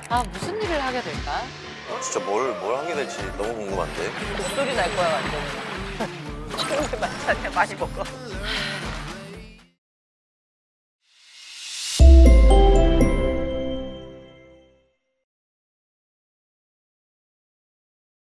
아, 무슨 일을 하게 될까? 진짜 뭘 하게 될지 너무 궁금한데. 목소리 날 거야 완전. 좋은 게 많잖아. 많이 먹어.